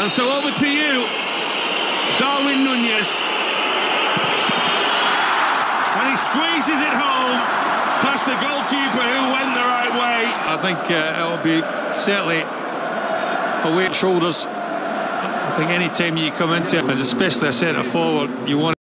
And so over to you, Darwin Nunez. And he squeezes it home past the goalkeeper who went the right way. I think it'll be certainly a weight shoulders. I think any time you come into it, especially a centre forward, you want